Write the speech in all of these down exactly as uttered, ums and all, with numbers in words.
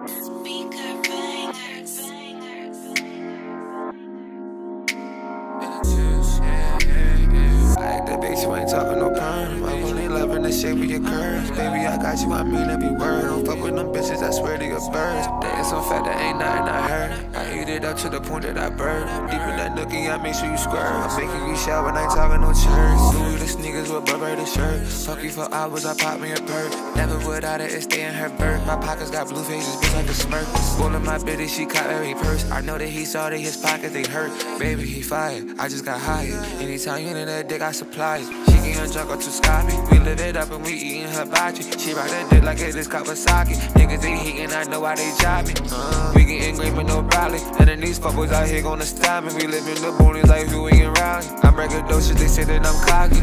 Like that bitch, you ain't talking no perm. I'm only loving the shape of your curves. Baby, I got you, I mean every word. Don't fuck with them bitches, I swear to your birds. That is some fact, that ain't nothing I heard. I eat it up to the point that I burn. Deep in that nookie, I make sure you squirt. I'm making you shout when I ain't talking no church. Louis the sneakers with Burberry shirt. Fuck you for hours, I pop me a perk. Never without it, it stay in her bird. My pockets got blue faces, bitch like a smirk. Rolling my bitty, she caught every purse. I know that he saw that his pockets, they hurt. Baby, he fired, I just got hired. Anytime you need that dick, I supply it. She getting drunk or too sloppy. We live it up and we eating hibachi. She ride that dick like it is Kawasaki. Niggas they hating, I know why they job me. Uh, we getting green with no brolly. And then these fuckboys out here gonna stop me. We live in the boonies like who we around. I'm braggadocious, they say that I'm cocky.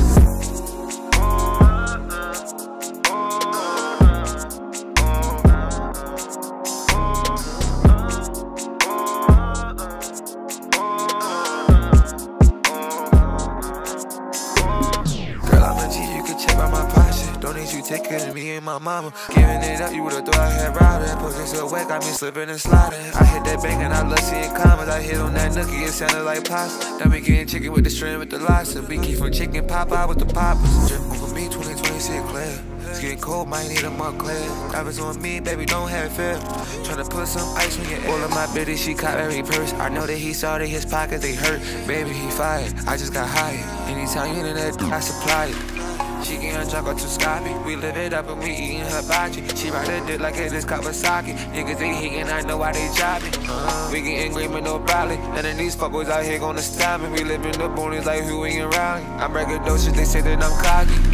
Don't need you take care of me and my mama. Giving it up, you would've thought I had robbed it. Pussy so wet, got me slipping and sliding. I hit that bank and I love seeing comments. I hit on that nookie, it sounded like pasta. Then we getting chicken with the shrimp with the lobster. We keep from chicken pop out with the poppers. Drip for me, twenty twenty-six clear. It's getting cold, might need a month clear. Diamonds on me, baby, don't have fear. Tryna put some ice on your air. All of my bitty, she caught every purse. I know that he saw that his pockets, they hurt. Baby, he fired, I just got hired. Anytime you need that, I supply it. She getting drunk or too sloppy. We live it up and we eating hibachi. She ride that dick like it is Kawasaki. Niggas they hating, I know why they job me. Uh, we getting green with no brolly. And then these fuckboys out here gonna stop me. We live in the boonies like who we around. I'm braggadocious, they say that I'm cocky.